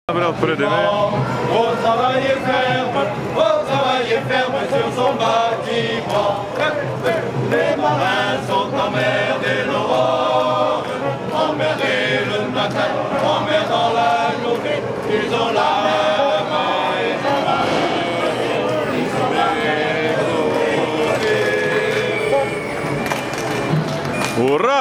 travailler ferme sur son bâtiment. Les marins sont emmerdés l'aurore, emmerdés le matin, emmerdés dans la journée. Ils ont la main et la main, ils sont la main. Hurra!